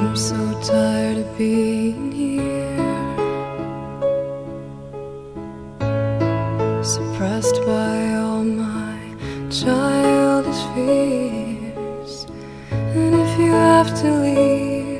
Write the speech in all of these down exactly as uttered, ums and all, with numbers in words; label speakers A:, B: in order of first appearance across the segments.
A: I'm so tired of being here, suppressed by all my childish fears. And if you have to leave,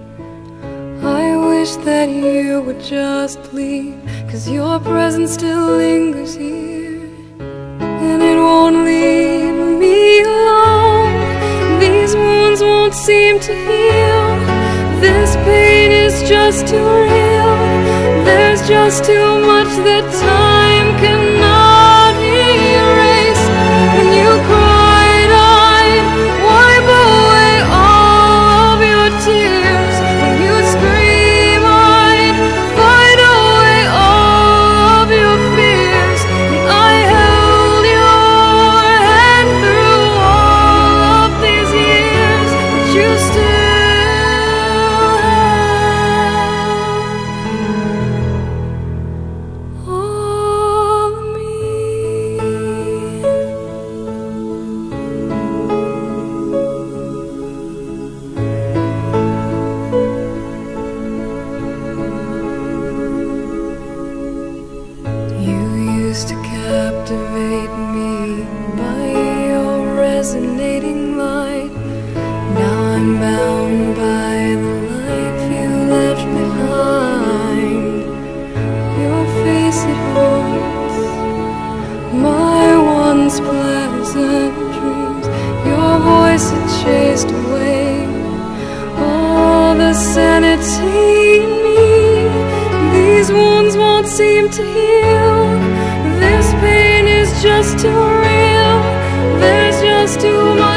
A: I wish that you would just leave, 'cause your presence still lingers here, and it won't leave me alone. These wounds won't seem to heal. This pain is just too real. There's just too much that time cannot erase. When you cried, I'd wipe away all of your tears. When you scream, I'd fight away all of your fears. And I held your hand through all of these years, but you still to captivate me by your resonating light. Now I'm bound by the life you left behind. Your face, it haunts my once pleasant dreams. Your voice, it chased away all the sanity in me. These wounds won't seem to heal. This pain is just too real. There's just too much